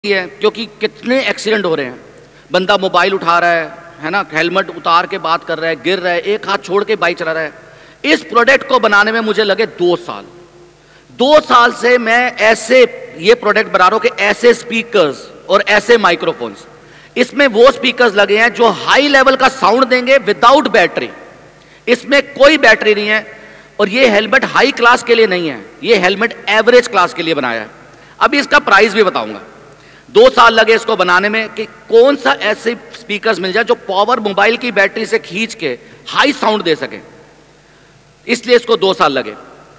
है क्योंकि कितने एक्सीडेंट हो रहे हैं। बंदा मोबाइल उठा रहा है ना, हेलमेट उतार के बात कर रहा है, गिर रहा है, एक हाथ छोड़ के बाइक चला रहा है। इस प्रोडक्ट को बनाने में मुझे लगे 2 साल। 2 साल से मैं ऐसे ये प्रोडक्ट बना रहा हूं कि ऐसे स्पीकर्स और ऐसे माइक्रोफोन्स, इसमें वो स्पीकर्स लगे हैं जो हाई लेवल का साउंड देंगे विदाउट बैटरी। इसमें कोई बैटरी नहीं है और ये हेलमेट हाई क्लास के लिए नहीं है, ये हेलमेट एवरेज क्लास के लिए बनाया है। अभी इसका प्राइस भी बताऊंगा। 2 साल लगे इसको बनाने में कि कौन सा ऐसे स्पीकर्स मिल जाए जो पावर मोबाइल की बैटरी से खींच के हाई साउंड दे सके, इसलिए इसको 2 साल लगे।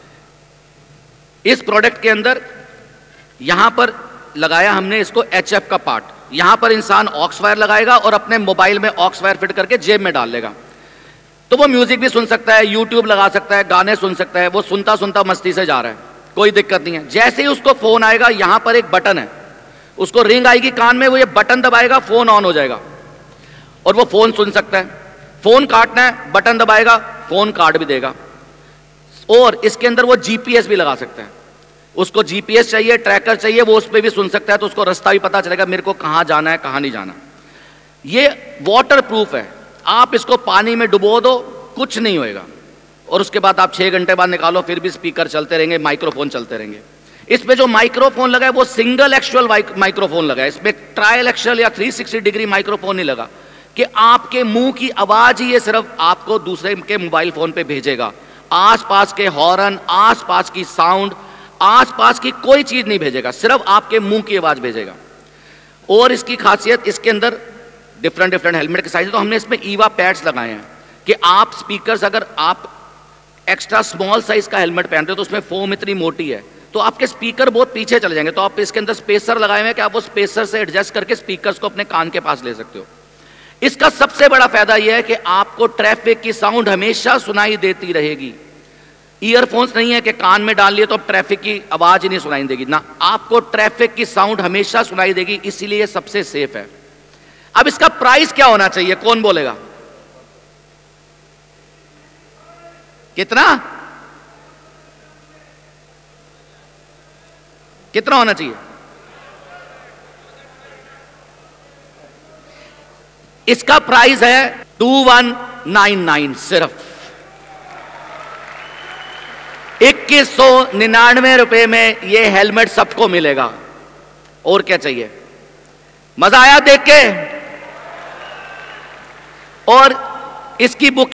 इस प्रोडक्ट के अंदर यहां पर लगाया हमने इसको HF का पार्ट। यहां पर इंसान ऑक्स वायर लगाएगा और अपने मोबाइल में ऑक्स वायर फिट करके जेब में डाल लेगा, तो वो म्यूजिक भी सुन सकता है, यूट्यूब लगा सकता है, गाने सुन सकता है। वो सुनता सुनता मस्ती से जा रहा है, कोई दिक्कत नहीं है। जैसे ही उसको फोन आएगा, यहां पर एक बटन है, उसको रिंग आएगी कान में, वो ये बटन दबाएगा, फोन ऑन हो जाएगा और वो फोन सुन सकता है। फोन काटना है, बटन दबाएगा, फोन काट भी देगा। और इसके अंदर वो GPS भी लगा सकता है। उसको GPS चाहिए, ट्रैकर चाहिए, वो उस पर भी सुन सकता है, तो उसको रास्ता भी पता चलेगा मेरे को कहां जाना है, कहां नहीं जाना। ये वाटर प्रूफ है, आप इसको पानी में डुबो दो, कुछ नहीं होएगा। और उसके बाद आप 6 घंटे बाद निकालो, फिर भी स्पीकर चलते रहेंगे, माइक्रोफोन चलते रहेंगे। इसमें जो माइक्रोफोन लगा है वो सिंगल एक्चुअल माइक्रोफोन लगा है, इसमें ट्रायल एक्चुअल या 360 डिग्री माइक्रोफोन नहीं लगा कि आपके मुंह की आवाज ही ये सिर्फ आपको दूसरे के मोबाइल फोन पे भेजेगा। आसपास के हॉर्न, आसपास की साउंड, आसपास की कोई चीज नहीं भेजेगा, सिर्फ आपके मुंह की आवाज भेजेगा। और इसकी खासियत, इसके अंदर डिफरेंट हेलमेट के साइज, तो हमने इसमें ईवा पैड्स लगाए हैं कि आप स्पीकर्स, अगर आप एक्स्ट्रा स्मॉल साइज का हेलमेट पहनते हो तो उसमें फोम इतनी मोटी है तो आपके स्पीकर बहुत पीछे चले जाएंगे, तो आप इसके अंदर स्पेसर लगाए हुए हैं कि आप वो स्पेसर से एडजस्ट करके स्पीकर्स को अपने कान के पास ले सकते हो। इसका सबसे बड़ा फायदा यह है कि आपको ट्रैफिक की साउंड हमेशा सुनाई देती रहेगी। ईयरफोन्स नहीं है कि कान में डाल लिए तो अब ट्रैफिक की आवाज ही नहीं सुनाई देगी ना, आपको ट्रैफिक की साउंड हमेशा सुनाई देगी, इसीलिए सबसे सेफ है। अब इसका प्राइस क्या होना चाहिए, कौन बोलेगा? कितना होना चाहिए? इसका प्राइस है 2199, सिर्फ 2199 रुपए में ये हेलमेट सबको मिलेगा। और क्या चाहिए? मजा आया देख के? और इसकी बुक